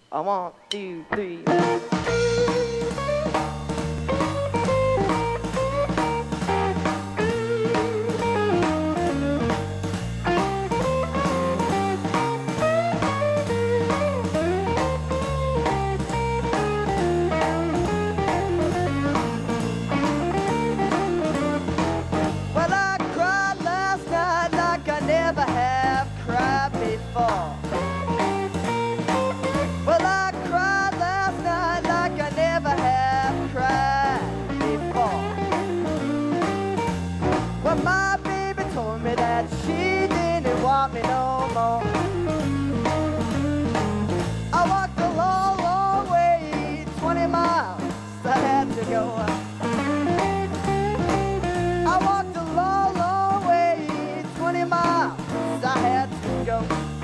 1, 2, 3. Well, I cried last night like I never have cried before. Well, I cried last night like I never have cried before. Well, my baby told me that she didn't want me no more. I walked a long, long way, 20 miles I had to go. I walked a long, long way, 20 miles I had to go.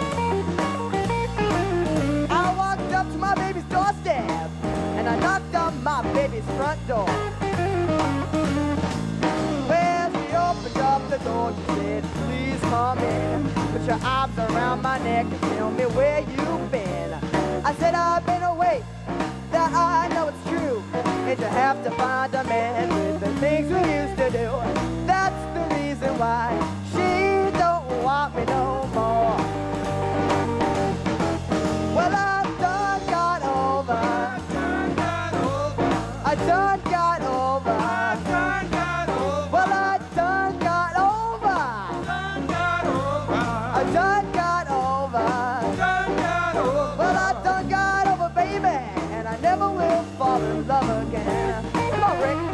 I walked up to my baby's doorstep and I knocked on my baby's front door. Well, she opened up the door, she said, please come in. Put your arms around my neck and tell me where you've been. I said, I've been away, that I know it's true. And you have to find a man with the things we used to do. That's the reason why she don't want me no more. Well, I done got over. I done got over. Well, I done got over. I done got over. Well, I done got over, baby, and I never will fall in love again. Come on, Rick.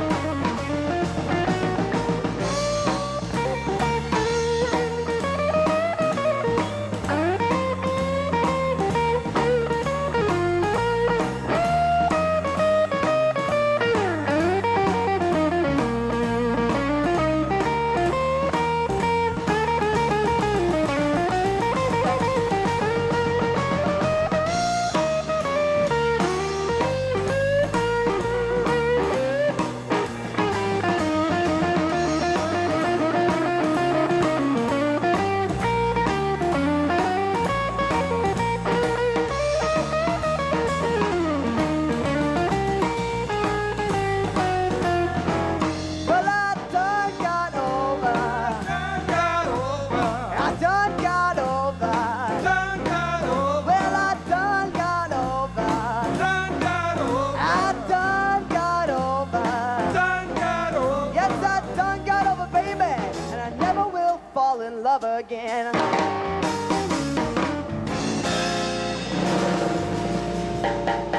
Fall in love again.